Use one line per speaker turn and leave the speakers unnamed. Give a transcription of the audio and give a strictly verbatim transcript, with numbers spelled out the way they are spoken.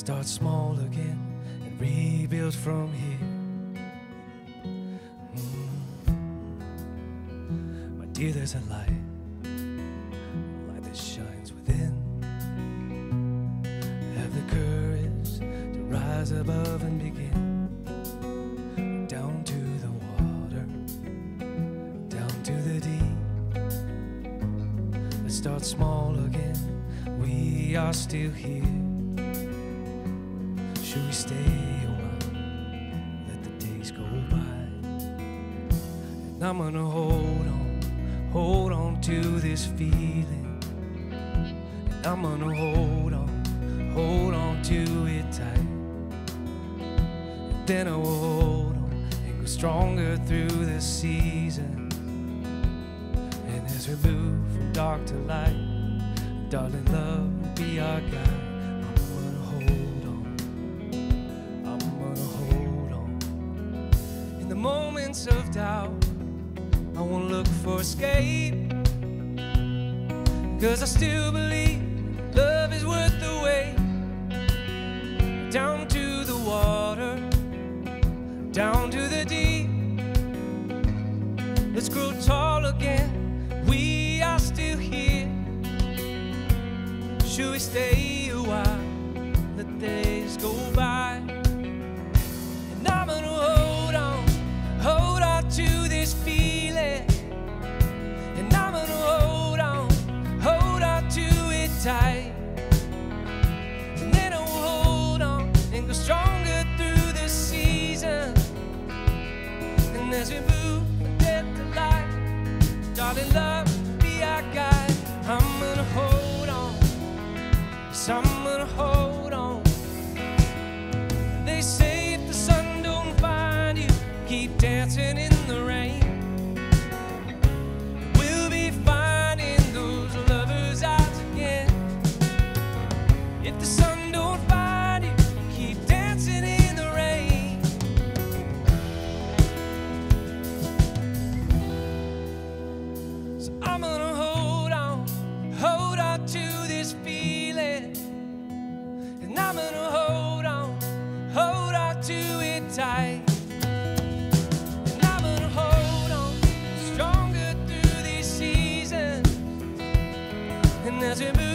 start small again and rebuild from here. Mm. My dear, there's a light, a light that shines within. Have the courage to rise above and begin. Down to the water, down to the deep. Let's start small again, we are still here. Should we stay a while, let the days go by? And I'm gonna hold on, hold on to this feeling. And I'm gonna hold on, hold on to it tight. And then I will hold on and go stronger through the season. And as we move from dark to light, darling, love will be our guide. Moments of doubt, I won't look for escape, 'cause I still believe love is worth the wait. Down to the water, down to the deep. Let's grow tall again, we are still here. Should we stay a while, let the days go by? And I'm gonna hold on, hold on to this feeling. And I'm gonna hold on, hold on to it tight. And then I will hold on and go stronger through the season. And as we move from death to life, darling, love be our guide. I'm gonna hold on, yes, I'm gonna hold on. They say if the sun don't find you, keep dancing in the rain. We'll be finding those lovers' eyes again. If the sun don't find you, keep dancing in the rain. So I'm gonna hold on, hold on to this feeling. And I'm gonna hold on, hold on to it tight. As we move